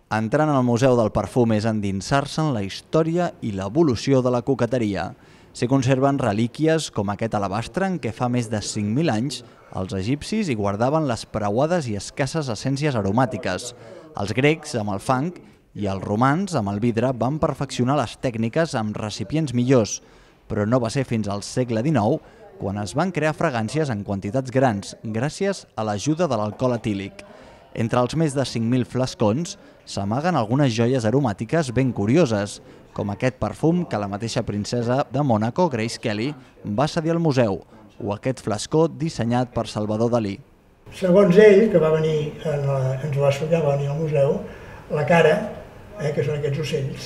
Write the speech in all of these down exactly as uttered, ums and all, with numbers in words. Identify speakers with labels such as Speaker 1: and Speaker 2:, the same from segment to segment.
Speaker 1: Entrar al Museu del Perfum és endinsar-se en la història i l'evolució de la coqueteria. S'hi conserven relíquies com aquest alabastre en què fa més de cinc mil anys els egipcis hi guardaven les preuades i escasses essències aromàtiques. Els grecs, amb el fang, i els romans, amb el vidre, van perfeccionar les tècniques amb recipients millors, però no va ser fins al segle dinou quan es van crear fragàncies en quantitats grans, gràcies a l'ajuda de l'alcohol etílic. Entre els més de cinc mil flascons s'amaguen algunes joies aromàtiques ben curioses, com aquest perfum que la mateixa princesa de Mònaco, Grace Kelly, va cedir al museu, o aquest flascó dissenyat per Salvador Dalí.
Speaker 2: Segons ell, que va venir, ens ho va explicar, va venir al museu, la cara, eh, que són aquests ocells,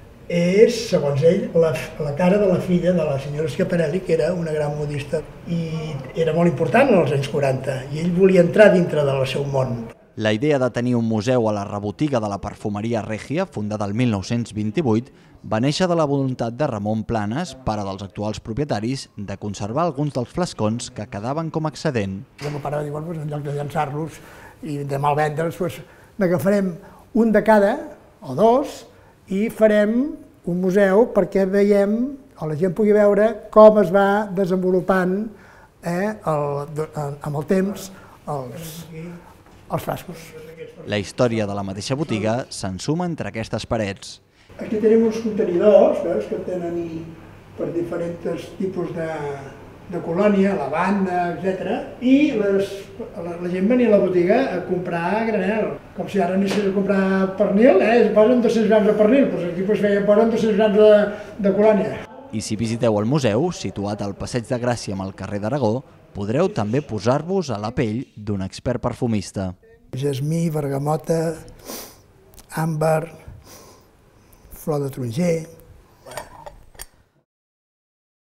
Speaker 2: és, segons ell, la, la cara de la filla de la senyora Schiaparelli, que era una gran modista i era molt important en els anys quaranta, i ell volia entrar dintre del seu món.
Speaker 1: La idea de tenir un museu a la rebotiga de la perfumeria Règia, fundada el mil nou-cents vint-i-vuit, va néixer de la voluntat de Ramon Planes, pare dels actuals propietaris, de conservar alguns dels flascons que quedaven com a excedent.
Speaker 2: El meu pare va dir, bueno, en lloc de llançar-los i de malvendre'ls, doncs, n'agafarem un de cada, o dos, i farem un museu perquè veiem, o la gent pugui veure, com es va desenvolupant eh, el, amb el temps els, els frascos.
Speaker 1: La història de la mateixa botiga s'ensuma entre aquestes parets.
Speaker 2: Aquí tenim uns contenidors, veus, que tenen per diferents tipus de, de colònia, lavanda, etcètera. I les, la, la gent venia a la botiga a comprar a granel. Com si ara anessis a comprar pernil, eh? Es posen dos-cents grams de pernil, doncs aquí pues, feien, posen dos-cents grams de, de colònia.
Speaker 1: I si visiteu el museu, situat al Passeig de Gràcia amb el carrer d'Aragó, podreu també posar-vos a la pell d'un expert perfumista.
Speaker 2: Jasmí, bergamota, àmbar, flor de taronger,